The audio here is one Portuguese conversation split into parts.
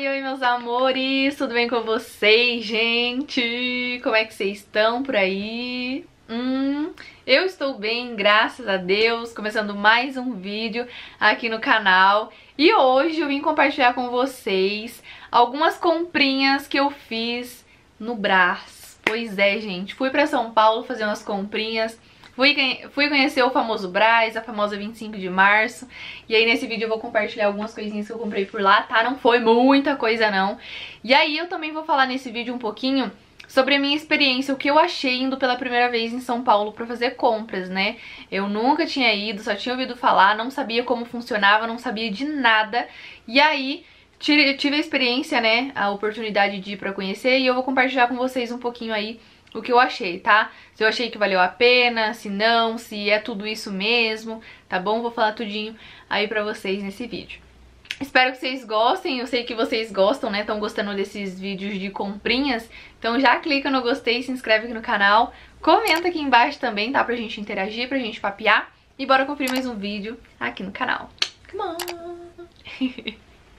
Oi, oi, meus amores, tudo bem com vocês, gente? Como é que vocês estão por aí? Eu estou bem, graças a Deus, começando mais um vídeo aqui no canal. E hoje eu vim compartilhar com vocês algumas comprinhas que eu fiz no Brás. Pois é, gente, fui pra São Paulo fazer umas comprinhas. Fui conhecer o famoso Brás, a famosa 25 de março. E aí nesse vídeo eu vou compartilhar algumas coisinhas que eu comprei por lá, tá? Não foi muita coisa não. E aí eu também vou falar nesse vídeo um pouquinho sobre a minha experiência, o que eu achei indo pela primeira vez em São Paulo pra fazer compras, né? Eu nunca tinha ido, só tinha ouvido falar, não sabia como funcionava, não sabia de nada. E aí tive a experiência, né, a oportunidade de ir pra conhecer, e eu vou compartilhar com vocês um pouquinho aí o que eu achei, tá? Se eu achei que valeu a pena, se não, se é tudo isso mesmo, tá bom? Vou falar tudinho aí pra vocês nesse vídeo. Espero que vocês gostem, eu sei que vocês gostam, né? Estão gostando desses vídeos de comprinhas, então já clica no gostei, se inscreve aqui no canal, comenta aqui embaixo também, tá? Pra gente interagir, pra gente papear, e bora conferir mais um vídeo aqui no canal. Come on!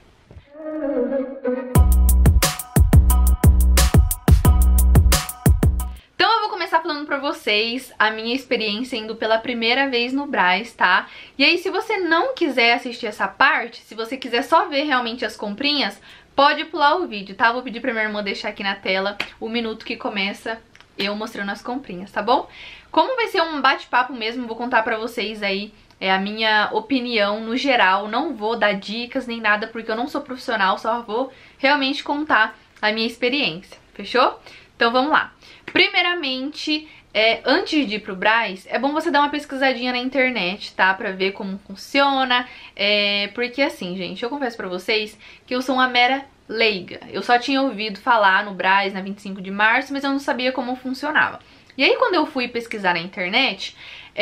Falando pra vocês a minha experiência indo pela primeira vez no Brás, tá? E aí se você não quiser assistir essa parte, se você quiser só ver realmente as comprinhas, pode pular o vídeo, tá? Vou pedir pra minha irmã deixar aqui na tela o minuto que começa eu mostrando as comprinhas, tá bom? Como vai ser um bate-papo mesmo, vou contar pra vocês aí a minha opinião no geral, não vou dar dicas nem nada porque eu não sou profissional, só vou realmente contar a minha experiência, fechou? Então vamos lá. Primeiramente, antes de ir pro Brás, é bom você dar uma pesquisadinha na internet, tá? Pra ver como funciona, porque assim, gente, eu confesso pra vocês que eu sou uma mera leiga. Eu só tinha ouvido falar no Brás, na 25 de março, mas eu não sabia como funcionava. E aí quando eu fui pesquisar na internet,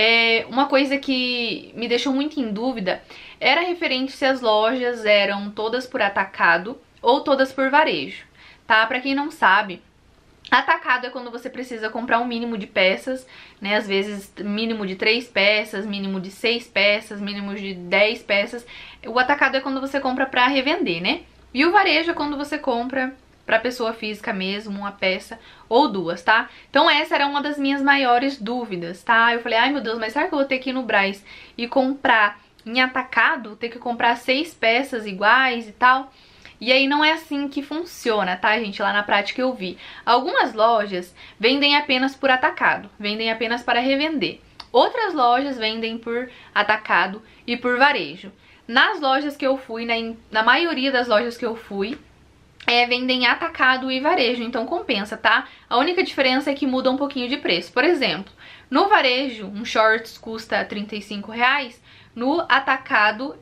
uma coisa que me deixou muito em dúvida era referente se as lojas eram todas por atacado ou todas por varejo, tá? Pra quem não sabe, atacado é quando você precisa comprar um mínimo de peças, né? Às vezes mínimo de 3 peças, mínimo de 6 peças, mínimo de 10 peças. O atacado é quando você compra pra revender, né? E o varejo é quando você compra pra pessoa física mesmo, uma peça ou duas, tá? Então essa era uma das minhas maiores dúvidas, tá? Eu falei, ai meu Deus, mas será que eu vou ter que ir no Brás e comprar em atacado? Ter que comprar 6 peças iguais e tal? E aí não é assim que funciona, tá, gente? Lá na prática eu vi. Algumas lojas vendem apenas por atacado, vendem apenas para revender. Outras lojas vendem por atacado e por varejo. Nas lojas que eu fui, na maioria das lojas que eu fui, vendem atacado e varejo, então compensa, tá? A única diferença é que muda um pouquinho de preço. Por exemplo, no varejo, um shorts custa R$35, no atacado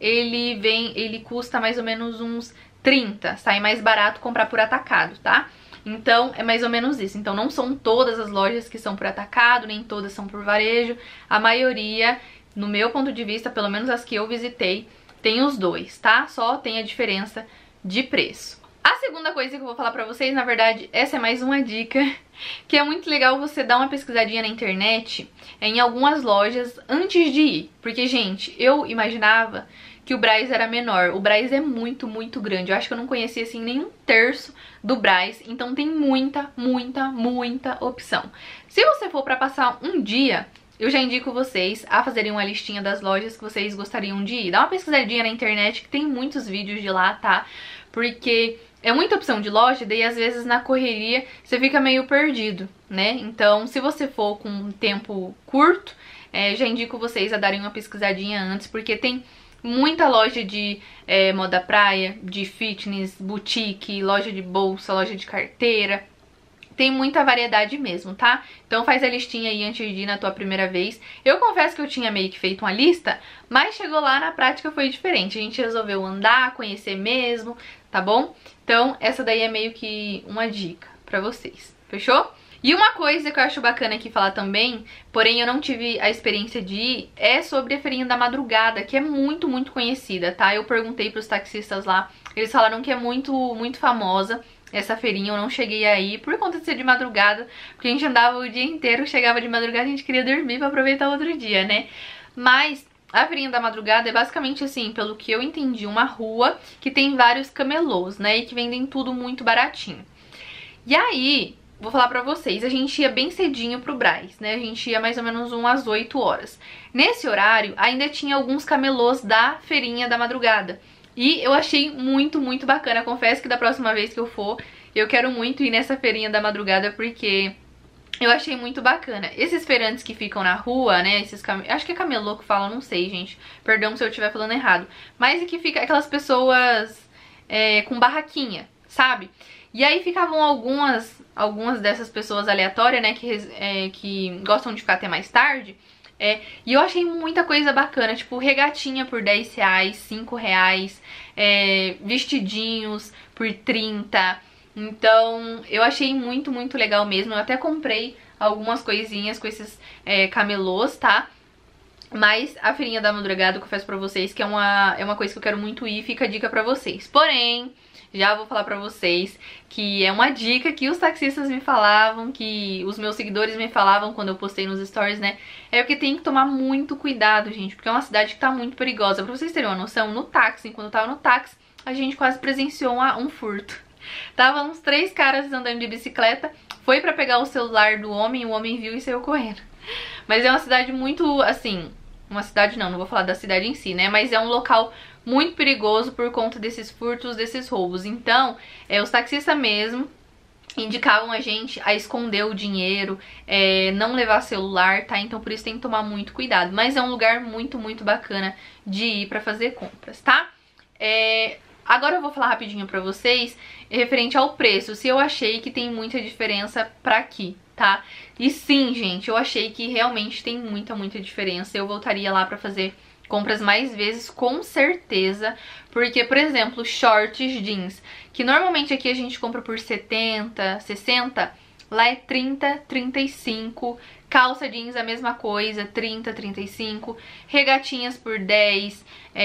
ele custa mais ou menos uns 30, sai mais barato comprar por atacado, tá? Então é mais ou menos isso. Então não são todas as lojas que são por atacado, nem todas são por varejo. A maioria, no meu ponto de vista, pelo menos as que eu visitei, tem os dois, tá? Só tem a diferença de preço. A segunda coisa que eu vou falar pra vocês, na verdade, essa é mais uma dica, que é muito legal você dar uma pesquisadinha na internet em algumas lojas antes de ir. Porque, gente, eu imaginava que o Brás era menor. O Brás é muito, muito grande. Eu acho que eu não conhecia, assim, nem um terço do Brás. Então tem muita, muita, muita opção. Se você for pra passar um dia, eu já indico vocês a fazerem uma listinha das lojas que vocês gostariam de ir. Dá uma pesquisadinha na internet, que tem muitos vídeos de lá, tá? Porque é muita opção de loja, daí às vezes na correria você fica meio perdido, né? Então, se você for com um tempo curto, já indico vocês a darem uma pesquisadinha antes, porque tem muita loja de moda praia, de fitness, boutique, loja de bolsa, loja de carteira. Tem muita variedade mesmo, tá? Então faz a listinha aí antes de ir na tua primeira vez. Eu confesso que eu tinha meio que feito uma lista, mas chegou lá, na prática foi diferente. A gente resolveu andar, conhecer mesmo, tá bom? Então essa daí é meio que uma dica pra vocês, fechou? E uma coisa que eu acho bacana aqui falar também, porém eu não tive a experiência de ir, é sobre a feirinha da madrugada, que é muito, muito conhecida, tá? Eu perguntei pros taxistas lá, eles falaram que é muito, muito famosa essa feirinha. Eu não cheguei aí por conta de ser de madrugada, porque a gente andava o dia inteiro, chegava de madrugada e a gente queria dormir pra aproveitar outro dia, né? Mas A feirinha da madrugada é basicamente assim, pelo que eu entendi, uma rua que tem vários camelôs, né, e que vendem tudo muito baratinho. E aí, vou falar pra vocês, a gente ia bem cedinho pro Brás, né, a gente ia mais ou menos umas 8 horas. Nesse horário, ainda tinha alguns camelôs da feirinha da madrugada. E eu achei muito, muito bacana. Confesso que da próxima vez que eu for, eu quero muito ir nessa feirinha da madrugada, porque eu achei muito bacana. Esses feirantes que ficam na rua, né, acho que é camelô que fala, não sei, gente. Perdão se eu estiver falando errado. Mas é que fica aquelas pessoas com barraquinha, sabe? E aí ficavam algumas dessas pessoas aleatórias, né, que gostam de ficar até mais tarde. E eu achei muita coisa bacana, tipo regatinha por 10 reais, 5 reais, vestidinhos por 30. Então eu achei muito, muito legal mesmo. Eu até comprei algumas coisinhas com esses camelôs, tá? Mas a feirinha da madrugada, eu confesso pra vocês que é uma coisa que eu quero muito ir, fica a dica pra vocês. Porém, já vou falar pra vocês que é uma dica que os taxistas me falavam, que os meus seguidores me falavam quando eu postei nos stories, né? É porque tem que tomar muito cuidado, gente, porque é uma cidade que tá muito perigosa. Pra vocês terem uma noção, no táxi, quando eu tava no táxi, a gente quase presenciou um furto. Tava uns 3 caras andando de bicicleta, foi pra pegar o celular do homem, o homem viu e saiu correndo. Mas é uma cidade muito, assim... Uma cidade não vou falar da cidade em si, né? Mas é um local muito perigoso por conta desses furtos, desses roubos. Então, os taxistas mesmo indicavam a gente a esconder o dinheiro, não levar celular, tá? Então por isso tem que tomar muito cuidado. Mas é um lugar muito, muito bacana de ir pra fazer compras, tá? Agora eu vou falar rapidinho pra vocês referente ao preço, se eu achei que tem muita diferença pra aqui, tá? E sim, gente, eu achei que realmente tem muita, muita diferença. Eu voltaria lá pra fazer compras mais vezes, com certeza. Porque, por exemplo, shorts jeans, que normalmente aqui a gente compra por 70, 60, lá é 30, 35. Calça jeans a mesma coisa, 30, 35. Regatinhas por 10,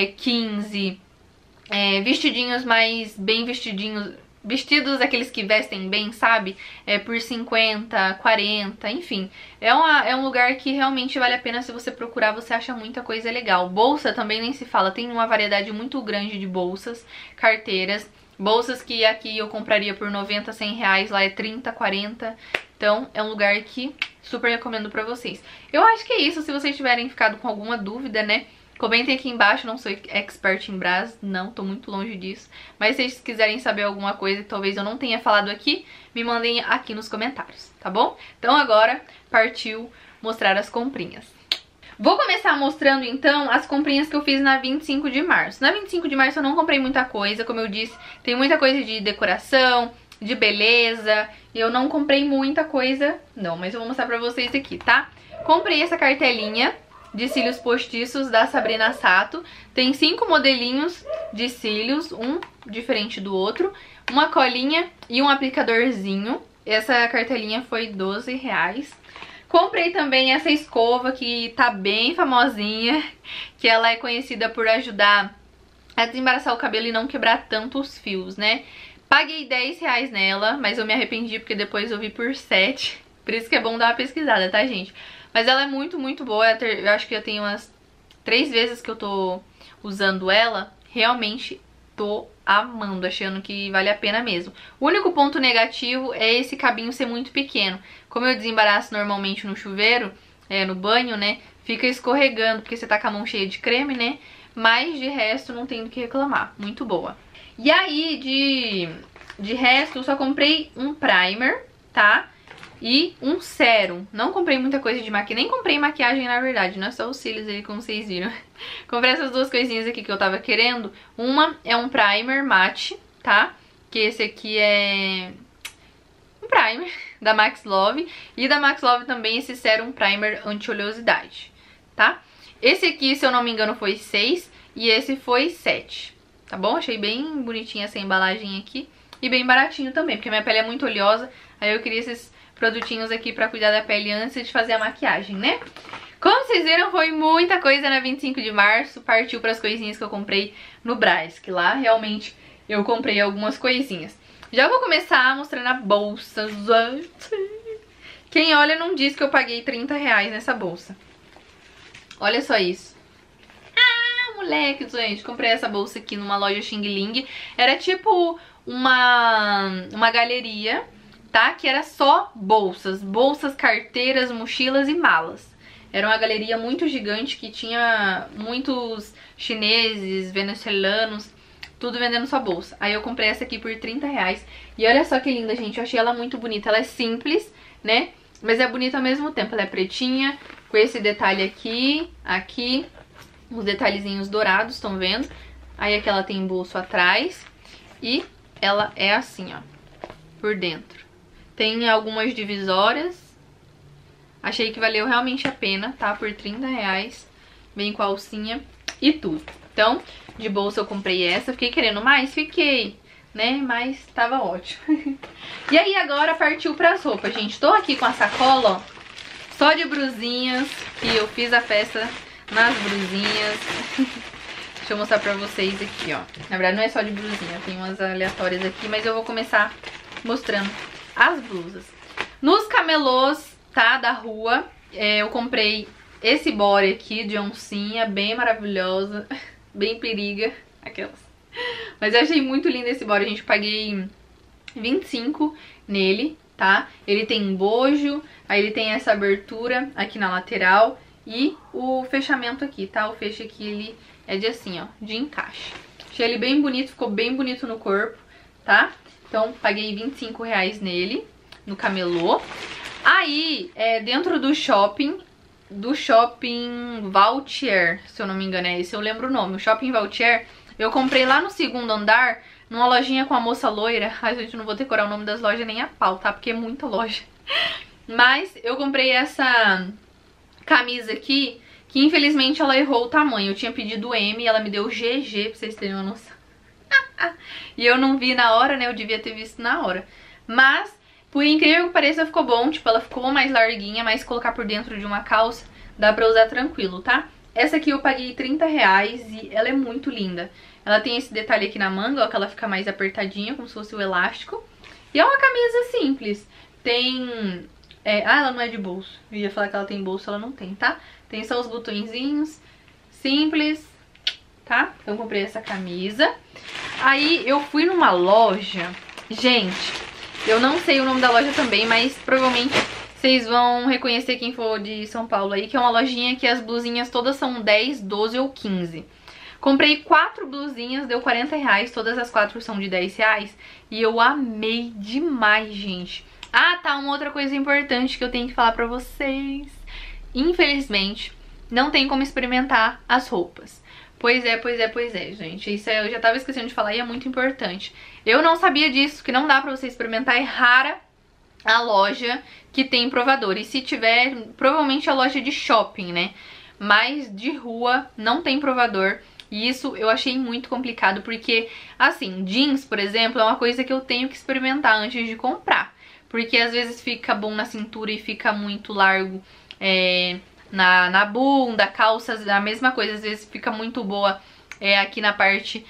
15. Vestidinhos mais bem vestidinhos, vestidos aqueles que vestem bem, sabe? Por 50, 40, enfim. É um lugar que realmente vale a pena. Se você procurar, você acha muita coisa legal. Bolsa também nem se fala, tem uma variedade muito grande de bolsas, carteiras. Bolsas que aqui eu compraria por 90, 100 reais, lá é 30, 40. Então é um lugar que super recomendo pra vocês. Eu acho que é isso. Se vocês tiverem ficado com alguma dúvida, né, comentem aqui embaixo. Não sou expert em Brás, não, tô muito longe disso. Mas se vocês quiserem saber alguma coisa que talvez eu não tenha falado aqui, me mandem aqui nos comentários, tá bom? Então agora partiu mostrar as comprinhas. Vou começar mostrando então as comprinhas que eu fiz na 25 de março. Na 25 de março eu não comprei muita coisa, como eu disse, tem muita coisa de decoração, de beleza. E eu não comprei muita coisa, não, mas eu vou mostrar pra vocês aqui, tá? Comprei essa cartelinha de cílios postiços da Sabrina Sato. Tem 5 modelinhos de cílios, um diferente do outro, uma colinha e um aplicadorzinho. Essa cartelinha foi 12 reais. Comprei também essa escova que tá bem famosinha, que ela é conhecida por ajudar a desembaraçar o cabelo e não quebrar tanto os fios, né? Paguei 10 reais nela, mas eu me arrependi porque depois eu vi por 7. Por isso que é bom dar uma pesquisada, tá, gente? Mas ela é muito, muito boa. Eu acho que já tem umas 3 vezes que eu tô usando ela. Realmente tô amando, achando que vale a pena mesmo. O único ponto negativo é esse cabinho ser muito pequeno. Como eu desembaraço normalmente no chuveiro, no banho, né, fica escorregando, porque você tá com a mão cheia de creme, né? Mas de resto não tem do que reclamar, muito boa. E aí, de resto, eu só comprei um primer, tá? E um sérum. Não comprei muita coisa de maquiagem, nem comprei maquiagem na verdade, não é só os cílios aí como vocês viram. Comprei essas duas coisinhas aqui que eu tava querendo. Uma é um primer mate, tá? Que esse aqui é um primer da Max Love. E da Max Love também esse sérum primer anti-oleosidade, tá? Esse aqui, se eu não me engano, foi 6 e esse foi 7, tá bom? Achei bem bonitinha essa embalagem aqui. E bem baratinho também, porque minha pele é muito oleosa. Aí eu queria esses produtinhos aqui pra cuidar da pele antes de fazer a maquiagem, né? Como vocês viram, foi muita coisa na 25 de março. Partiu pras coisinhas que eu comprei no Brás, que lá realmente eu comprei algumas coisinhas. Já vou começar mostrando a bolsa, gente. Quem olha não diz que eu paguei 30 reais nessa bolsa. Olha só isso. moleque, gente. Comprei essa bolsa aqui numa loja Xing Ling. Era tipo uma galeria, tá? Que era só bolsas. Bolsas, carteiras, mochilas e malas. Era uma galeria muito gigante que tinha muitos chineses, venezuelanos, tudo vendendo sua bolsa. Aí eu comprei essa aqui por 30 reais. E olha só que linda, gente. Eu achei ela muito bonita. Ela é simples, né? Mas é bonita ao mesmo tempo. Ela é pretinha, com esse detalhe aqui, aqui. Os detalhezinhos dourados, estão vendo? Aí aqui ela tem bolso atrás. E ela é assim, ó, por dentro. Tem algumas divisórias. Achei que valeu realmente a pena, tá? Por 30 reais. Vem com a alcinha e tudo. Então, de bolsa eu comprei essa. Fiquei querendo mais? Fiquei, né? Mas tava ótimo. E aí agora partiu pras roupas, gente. Tô aqui com a sacola, ó, só de brusinhas. Que eu fiz a festa nas brusinhas. Deixa eu mostrar pra vocês aqui, ó. Na verdade não é só de brusinha, tem umas aleatórias aqui. Mas eu vou começar mostrando as blusas. Nos camelôs, tá, da rua, eu comprei esse body aqui de oncinha, bem maravilhosa, bem periga, aquelas. Mas eu achei muito lindo esse body, gente, paguei 25 nele, tá? Ele tem bojo, aí ele tem essa abertura aqui na lateral e o fechamento aqui, tá? O fecho aqui, ele é de assim, ó, de encaixe. Achei ele bem bonito, ficou bem bonito no corpo, tá? Então, paguei 25 reais nele, no camelô. Aí, dentro do shopping Vautier, se eu não me engano é esse, eu lembro o nome, o Shopping Vautier, eu comprei lá no segundo andar, numa lojinha com a moça loira. Ai, gente, não vou decorar o nome das lojas nem a pau, tá? Porque é muita loja. Mas eu comprei essa camisa aqui, que infelizmente ela errou o tamanho. Eu tinha pedido M e ela me deu GG, pra vocês terem uma noção. E eu não vi na hora, né? Eu devia ter visto na hora. Mas, por incrível que pareça, ficou bom. Tipo, ela ficou mais larguinha, mas colocar por dentro de uma calça dá pra usar tranquilo, tá? Essa aqui eu paguei 30 reais e ela é muito linda. Ela tem esse detalhe aqui na manga, ó, que ela fica mais apertadinha, como se fosse o elástico. E é uma camisa simples. Tem... ela não é de bolso. Eu ia falar que ela tem bolso, ela não tem, tá? Tem só os botõezinhos. Simples, tá? Então eu comprei essa camisa. Aí eu fui numa loja... Gente, eu não sei o nome da loja também, mas provavelmente vocês vão reconhecer quem for de São Paulo aí, que é uma lojinha que as blusinhas todas são 10, 12 ou 15. Comprei 4 blusinhas, deu 40 reais, todas as 4 são de 10 reais. E eu amei demais, gente. Ah, tá, uma outra coisa importante que eu tenho que falar pra vocês. Infelizmente, não tem como experimentar as roupas. Pois é, gente. Isso eu já tava esquecendo de falar e é muito importante. Eu não sabia disso, que não dá pra você experimentar. É rara a loja que tem provador. E se tiver, provavelmente a loja de shopping, né? Mas de rua não tem provador. E isso eu achei muito complicado, porque, assim, jeans, por exemplo, é uma coisa que eu tenho que experimentar antes de comprar. Porque às vezes fica bom na cintura e fica muito largo na bunda. Calças, a mesma coisa, às vezes fica muito boa aqui na parte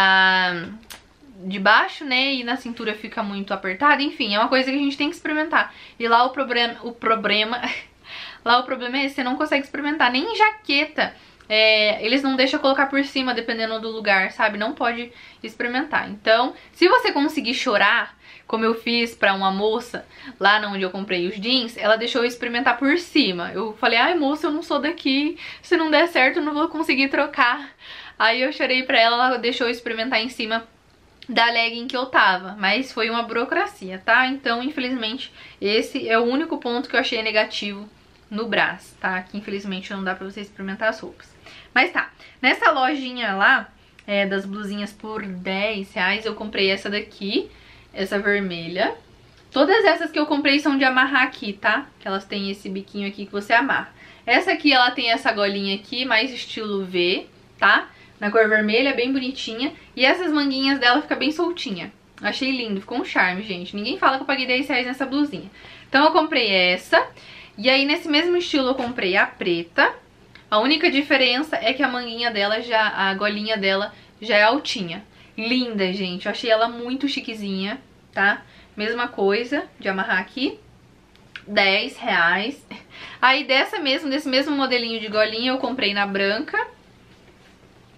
de baixo, né? E na cintura fica muito apertada. Enfim, é uma coisa que a gente tem que experimentar. E lá o problema é esse, você não consegue experimentar nem jaqueta. Eles não deixam colocar por cima, dependendo do lugar, sabe? Não pode experimentar. Então, se você conseguir chorar, como eu fiz pra uma moça lá onde eu comprei os jeans, ela deixou eu experimentar por cima. Eu falei, ai moça, eu não sou daqui, se não der certo eu não vou conseguir trocar. Aí eu chorei pra ela, ela deixou eu experimentar em cima da legging que eu tava, mas foi uma burocracia, tá? Então, infelizmente, esse é o único ponto que eu achei negativo no Brás, tá? Que infelizmente não dá pra você experimentar as roupas. Mas tá, nessa lojinha lá, das blusinhas por 10 reais, eu comprei essa daqui, essa vermelha. Todas essas que eu comprei são de amarrar aqui, tá? Que elas têm esse biquinho aqui que você amarra. Essa aqui, ela tem essa golinha aqui, mais estilo V, tá? Na cor vermelha, bem bonitinha. E essas manguinhas dela ficam bem soltinha. Achei lindo, ficou um charme, gente. Ninguém fala que eu paguei 10 reais nessa blusinha. Então eu comprei essa. E aí nesse mesmo estilo eu comprei a preta. A única diferença é que a manguinha dela a golinha dela já é altinha. Linda, gente. Eu achei ela muito chiquezinha, tá? Mesma coisa de amarrar aqui. 10 reais. Aí desse mesmo modelinho de golinha eu comprei na branca.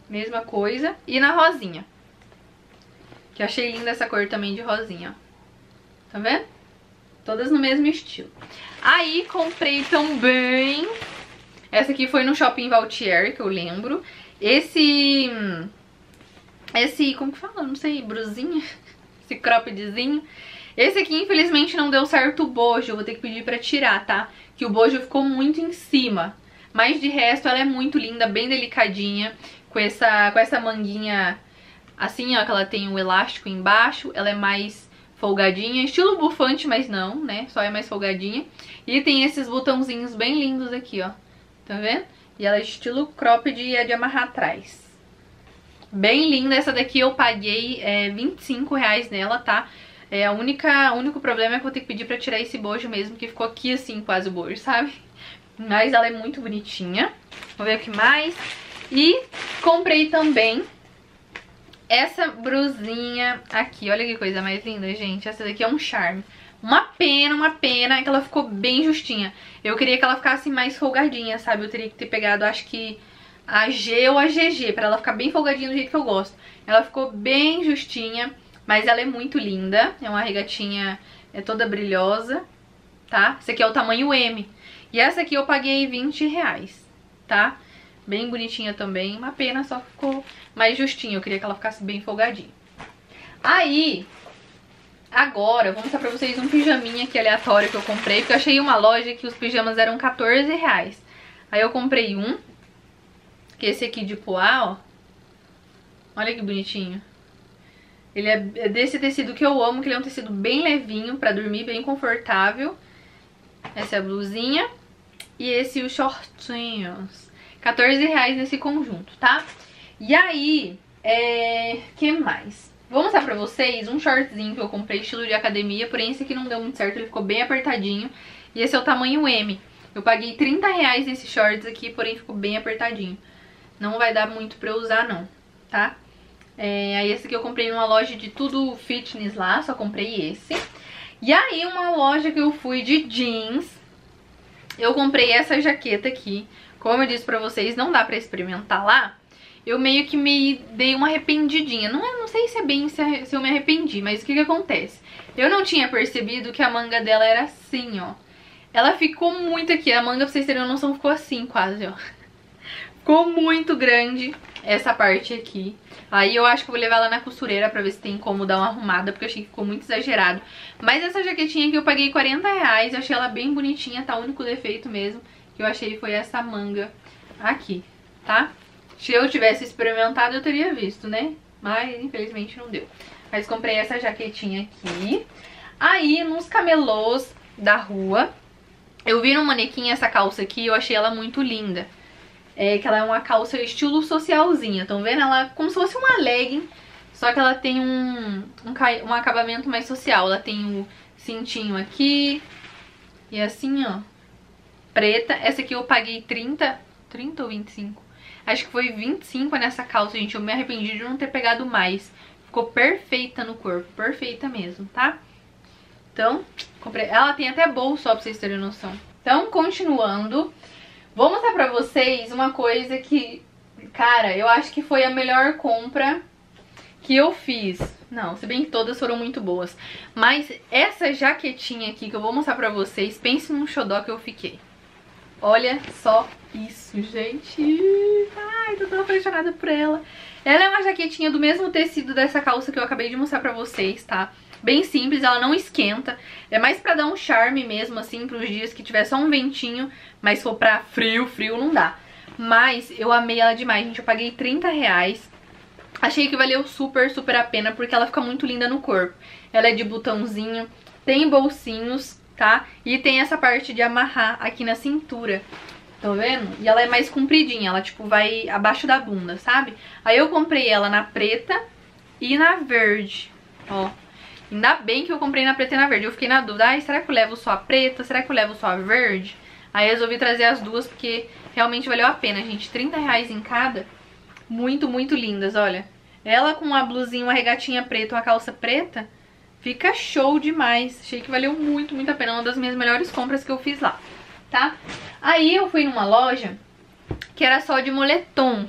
mesma coisa. E na rosinha, que eu achei linda essa cor também de rosinha, ó. Tá vendo? Todas no mesmo estilo. Aí comprei também, essa aqui foi no Shopping Valtier, que eu lembro. Esse, como que fala? Não sei, brusinha. Esse croppedzinho. Esse aqui, infelizmente, não deu certo o bojo. Eu vou ter que pedir pra tirar, tá? Que o bojo ficou muito em cima. Mas de resto, ela é muito linda, bem delicadinha. Com essa manguinha assim, ó, que ela tem um elástico embaixo. Ela é mais folgadinha. Estilo bufante, mas não, né? Só é mais folgadinha. E tem esses botãozinhos bem lindos aqui, ó. Tá vendo? E ela é estilo cropped e é de amarrar atrás. Bem linda. Essa daqui eu paguei R$25 nela, tá? O único problema é que eu vou ter que pedir pra tirar esse bojo mesmo, que ficou aqui assim, quase o bojo, sabe? Mas ela é muito bonitinha. Vou ver o que mais. E comprei também essa brusinha aqui. Olha que coisa mais linda, gente. Essa daqui é um charme. Uma pena que ela ficou bem justinha. Eu queria que ela ficasse mais folgadinha, sabe? Eu teria que ter pegado, acho que a G ou a GG, pra ela ficar bem folgadinha do jeito que eu gosto. Ela ficou bem justinha, mas ela é muito linda. É uma regatinha toda brilhosa, tá? Essa aqui é o tamanho M. E essa aqui eu paguei R$20, tá? Bem bonitinha também. Uma pena, só ficou mais justinha. Eu queria que ela ficasse bem folgadinha. Aí, agora, eu vou mostrar pra vocês um pijaminha aqui aleatório que eu comprei. Porque eu achei uma loja que os pijamas eram R$14. Aí eu comprei um. Que é esse aqui de poá, ó. Olha que bonitinho. Ele é desse tecido que eu amo, que ele é um tecido bem levinho pra dormir, bem confortável. Essa é a blusinha. E esse os shortinhos. R$14 nesse conjunto, tá? E aí, que mais? Vou mostrar pra vocês um shortzinho que eu comprei estilo de academia. Porém esse aqui não deu muito certo, ele ficou bem apertadinho. E esse é o tamanho M. Eu paguei R$30 nesse shorts aqui, porém ficou bem apertadinho. Não vai dar muito pra eu usar não, tá? Aí esse aqui eu comprei numa loja de tudo fitness lá, só comprei esse. E aí uma loja que eu fui de jeans, eu comprei essa jaqueta aqui. Como eu disse pra vocês, não dá pra experimentar lá. Eu meio que me dei uma arrependidinha. Não sei se é bem se eu me arrependi, mas o que acontece? Eu não tinha percebido que a manga dela era assim, ó. Ela ficou muito aqui, a manga, pra vocês terem uma noção, ficou assim quase, ó. Ficou muito grande essa parte aqui. Aí eu acho que eu vou levar ela na costureira pra ver se tem como dar uma arrumada, porque eu achei que ficou muito exagerado. Mas essa jaquetinha aqui eu paguei R$40, eu achei ela bem bonitinha, tá? O único defeito mesmo que eu achei foi essa manga aqui, tá? Se eu tivesse experimentado eu teria visto, né? Mas infelizmente não deu. Mas comprei essa jaquetinha aqui. Aí nos camelôs da rua, eu vi no manequim essa calça aqui, eu achei ela muito linda. Que ela é uma calça estilo socialzinha, estão vendo? Ela é como se fosse uma legging, só que ela tem um acabamento mais social. Ela tem o cintinho aqui, e assim, ó, preta. Essa aqui eu paguei 30 ou 25? Acho que foi 25 nessa calça, gente. Eu me arrependi de não ter pegado mais. Ficou perfeita no corpo, perfeita mesmo, tá? Então, comprei. Ela tem até bolso, ó, pra vocês terem noção. Então, continuando, vou mostrar pra vocês uma coisa que, cara, eu acho que foi a melhor compra que eu fiz. Não, se bem que todas foram muito boas. Mas essa jaquetinha aqui que eu vou mostrar pra vocês, pense num xodó que eu fiquei. Olha só isso, gente. Ai, tô tão apaixonada por ela. Ela é uma jaquetinha do mesmo tecido dessa calça que eu acabei de mostrar pra vocês, tá? Bem simples, ela não esquenta. É mais pra dar um charme mesmo, assim, pros dias que tiver só um ventinho. Mas se for pra frio não dá. Mas eu amei ela demais, gente. Eu paguei R$30. Achei que valeu super a pena, porque ela fica muito linda no corpo. Ela é de botãozinho, tem bolsinhos, tá? E tem essa parte de amarrar aqui na cintura. Estão vendo? E ela é mais compridinha, ela tipo vai abaixo da bunda, sabe? Aí eu comprei ela na preta e na verde, ó. Ainda bem que eu comprei na preta e na verde. Eu fiquei na dúvida, ai, será que eu levo só a preta? Será que eu levo só a verde? Aí resolvi trazer as duas porque realmente valeu a pena, gente. R$30 em cada. Muito lindas, olha. Ela com uma blusinha, uma regatinha preta, uma calça preta, fica show demais. Achei que valeu muito a pena. Uma das minhas melhores compras que eu fiz lá, tá? Aí eu fui numa loja que era só de moletons.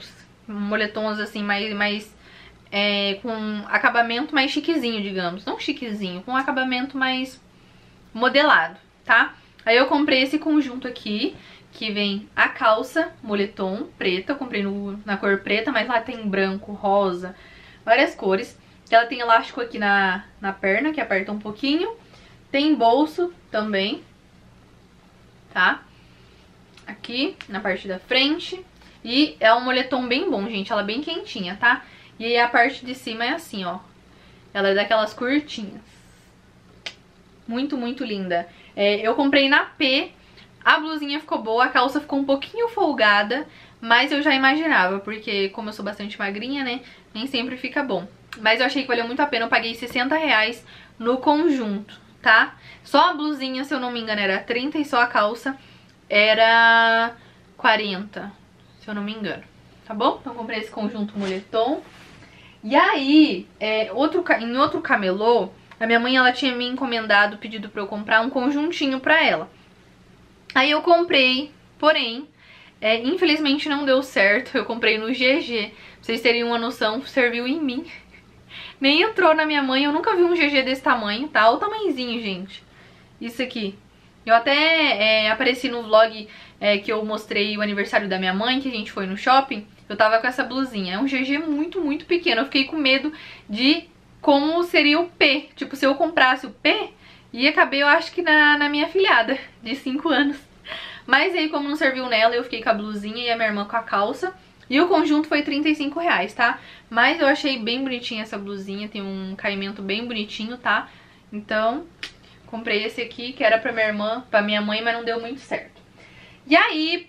moletons assim mais com acabamento mais chiquezinho, digamos. Não chiquezinho, com acabamento mais modelado, tá? Aí eu comprei esse conjunto aqui, que vem a calça moletom preta. Eu comprei na cor preta, mas lá tem branco, rosa, várias cores. Ela tem elástico aqui na perna, que aperta um pouquinho. Tem bolso também, tá? Aqui na parte da frente. E é um moletom bem bom, gente. Ela é bem quentinha, tá? E aí a parte de cima é assim, ó. Ela é daquelas curtinhas. Muito, muito linda. Eu comprei na P. A blusinha ficou boa, a calça ficou um pouquinho folgada, mas eu já imaginava, porque como eu sou bastante magrinha, né, nem sempre fica bom. Mas eu achei que valeu muito a pena, eu paguei R$60 no conjunto, tá? Só a blusinha, se eu não me engano, era 30 e só a calça era 40, se eu não me engano, tá bom? Então eu comprei esse conjunto moletom. E aí, em outro camelô, a minha mãe, ela tinha me encomendado, pedido pra eu comprar um conjuntinho pra ela. Aí eu comprei, porém, infelizmente não deu certo. Eu comprei no GG, pra vocês terem uma noção, serviu em mim. Nem entrou na minha mãe, eu nunca vi um GG desse tamanho, tá? Olha o tamanhozinho, gente. Isso aqui. Eu até apareci no vlog que eu mostrei o aniversário da minha mãe, que a gente foi no shopping. Eu tava com essa blusinha. É um GG muito, muito pequeno. Eu fiquei com medo de como seria o P. Tipo, se eu comprasse o P, ia caber, eu acho que na minha afilhada de 5 anos. Mas aí, como não serviu nela, eu fiquei com a blusinha e a minha irmã com a calça. E o conjunto foi R$35, tá? Mas eu achei bem bonitinha essa blusinha, tem um caimento bem bonitinho, tá? Então, comprei esse aqui, que era pra minha irmã, pra minha mãe, mas não deu muito certo. E aí,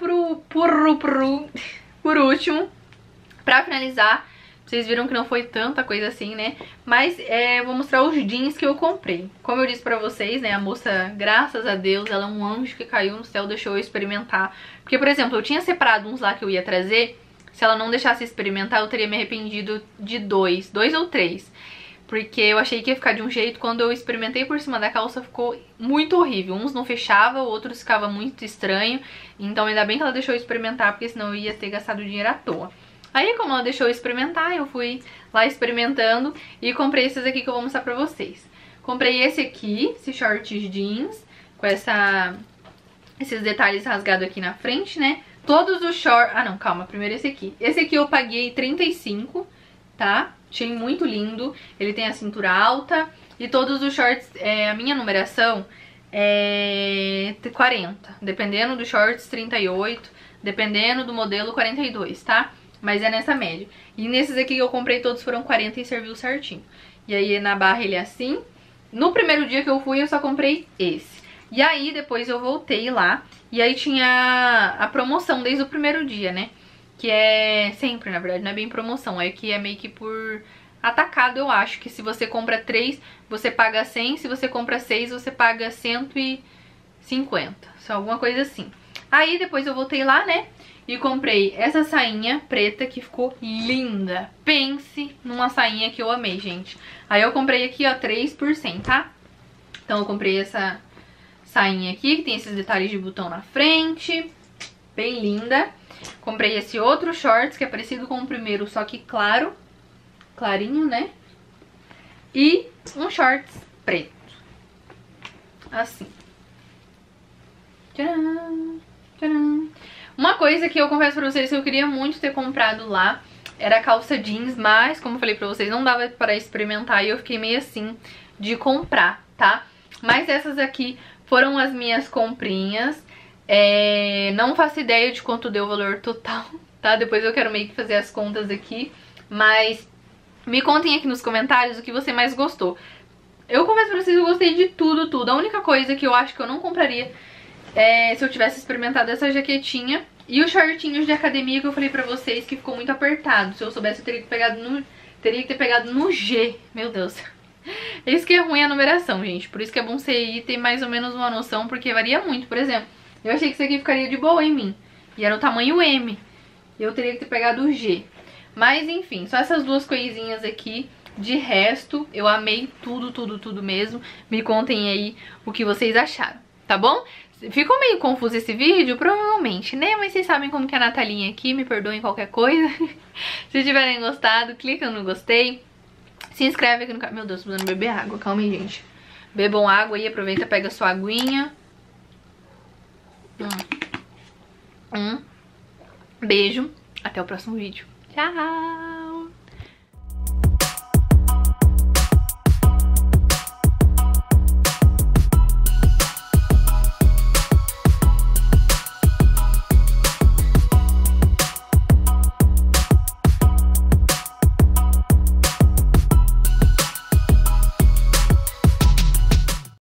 por último, pra finalizar, vocês viram que não foi tanta coisa assim, né? Mas vou mostrar os jeans que eu comprei. Como eu disse pra vocês, né? A moça, graças a Deus, ela é um anjo que caiu no céu, deixou eu experimentar. Porque, por exemplo, eu tinha separado uns lá que eu ia trazer. Se ela não deixasse experimentar, eu teria me arrependido de dois ou três. Porque eu achei que ia ficar de um jeito. Quando eu experimentei por cima da calça, ficou muito horrível. Uns não fechavam, outros ficava muito estranho. Então ainda bem que ela deixou eu experimentar, porque senão eu ia ter gastado dinheiro à toa. Aí, como ela deixou eu experimentar, eu fui lá experimentando e comprei esses aqui que eu vou mostrar pra vocês. Comprei esse aqui, esse short jeans, com esses detalhes rasgados aqui na frente, né? Todos os shorts... Ah, não, calma, primeiro esse aqui. Esse aqui eu paguei 35, tá? Achei muito lindo. Ele tem a cintura alta e todos os shorts, a minha numeração é 40. Dependendo dos shorts, 38. Dependendo do modelo, 42, tá? Mas é nessa média. E nesses aqui que eu comprei, todos foram 40 e serviu certinho. E aí na barra ele é assim. No primeiro dia que eu fui, eu só comprei esse. E aí depois eu voltei lá. E aí tinha a promoção desde o primeiro dia, né? Que é sempre, na verdade, não é bem promoção. É que é meio que por atacado, eu acho. Que se você compra 3, você paga 100. Se você compra 6, você paga 150. Só alguma coisa assim. Aí depois eu voltei lá, né? E comprei essa sainha preta que ficou linda. Pense numa sainha que eu amei, gente. Aí eu comprei aqui, ó, 3 por 100, tá? Então eu comprei essa sainha aqui, que tem esses detalhes de botão na frente. Bem linda. Comprei esse outro shorts, que é parecido com o primeiro, só que claro. Clarinho, né? E um shorts preto. Assim. Tcharam, tcharam. Uma coisa que eu confesso pra vocês que eu queria muito ter comprado lá era a calça jeans, mas, como eu falei pra vocês, não dava pra experimentar e eu fiquei meio assim de comprar, tá? Mas essas aqui foram as minhas comprinhas. Não faço ideia de quanto deu o valor total, tá? Depois eu quero meio que fazer as contas aqui, mas me contem aqui nos comentários o que você mais gostou. Eu confesso pra vocês que eu gostei de tudo, tudo. A única coisa que eu acho que eu não compraria se eu tivesse experimentado essa jaquetinha e os shortinhos de academia que eu falei pra vocês que ficou muito apertado. Se eu soubesse, eu teria que ter pegado no G. Meu Deus. Isso que é ruim a numeração, gente. Por isso que é bom você ir ter mais ou menos uma noção, porque varia muito. Por exemplo, eu achei que isso aqui ficaria de boa em mim. E era o tamanho M. Eu teria que ter pegado o G. Mas enfim, só essas duas coisinhas aqui. De resto, eu amei tudo, tudo, tudo mesmo. Me contem aí o que vocês acharam, tá bom? Ficou meio confuso esse vídeo? Provavelmente, né? Mas vocês sabem como que é a Natalinha aqui, me perdoem qualquer coisa. Se tiverem gostado, clica no gostei. Se inscreve aqui no canal. Meu Deus, tô precisando beber água, calma aí, gente. Bebam água aí, aproveita, pega sua aguinha. Beijo, até o próximo vídeo. Tchau!